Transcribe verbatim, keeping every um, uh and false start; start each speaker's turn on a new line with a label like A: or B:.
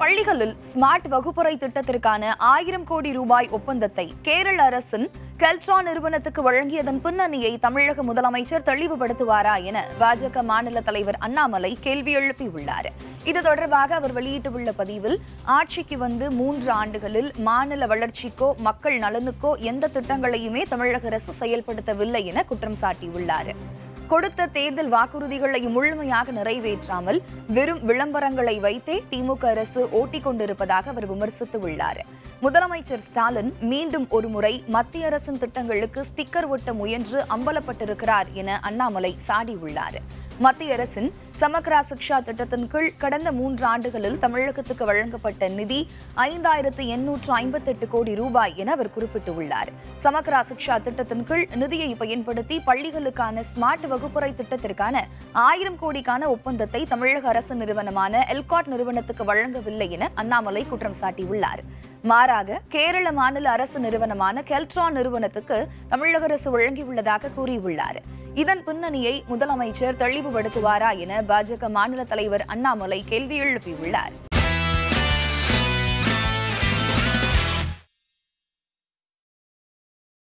A: பள்ளிகளில் ஸ்மார்ட் வகுப்பறை திட்டத்திற்கான ஆயிரம் கோடி ரூபாய் ஒப்பந்தத்தை கேரள அரசின் கெல்ட்ரா நிறுவனத்துக்கு வழங்கியதன் பின்னணியை தமிழக முதலமைச்சர் தெளிவுபடுத்துவாரா என பாஜக மாநில தலைவர் அண்ணாமலை கேள்வி எழுப்பியுள்ளார். இது தொடர்பாக அவர் வெளியிட்டுள்ள பதிவில், ஆட்சிக்கு வந்து மூன்று ஆண்டுகளில் மாநில வளர்ச்சிக்கோ மக்கள் நலனுக்கோ எந்த திட்டங்களையுமே தமிழக அரசு செயல்படுத்தவில்லை என குற்றம் சாட்டியுள்ளார். கொடுத்த தேர்தல் வாக்குறுதிகளை முழுமையாக நிறைவேற்றாமல் வெறும் விளம்பரங்களை வைத்தே திமுக அரசு ஓட்டிக் கொண்டிருப்பதாக அவர் விமர்சித்துள்ளார். முதலமைச்சர் ஸ்டாலின் மீண்டும் ஒருமுறை மத்திய அரசின் திட்டங்களுக்கு ஸ்டிக்கர் ஒட்ட முயன்று அம்பலப்பட்டிருக்கிறார் என அண்ணாமலை சாடியுள்ளார். மத்திய அரசின் சமக்ரா சிக்ஷா திட்டத்தின் கீழ் கடந்த மூன்று ஆண்டுகளில் தமிழகத்துக்கு வழங்கப்பட்ட நிதி ஐந்தாயிரத்து எண்ணூற்று ஐம்பத்தி எட்டு கோடி ரூபாய் என அவர் குறிப்பிட்டுள்ளார். சமக்ரா சிக்ஷா திட்டத்தின் கீழ் நிதியை பயன்படுத்தி பள்ளிகளுக்கான ஸ்மார்ட் வகுப்பறை திட்டத்திற்கான ஆயிரம் கோடிக்கான ஒப்பந்தத்தை தமிழக அரசு நிறுவனமான எல்காட் நிறுவனத்துக்கு வழங்கவில்லை என அண்ணாமலை குற்றம் சாட்டியுள்ளார். மாறாக கேரள மாநில அரசு நிறுவனமான கெல்ட்ரா நிறுவனத்துக்கு தமிழக அரசு வழங்கியுள்ளதாக கூறியுள்ளார். இதன் பின்னணியை முதலமைச்சர் தெளிவுபடுத்துவாரா என பாஜக மாநில தலைவர் அண்ணாமலை கேள்வி எழுப்பியுள்ளார்.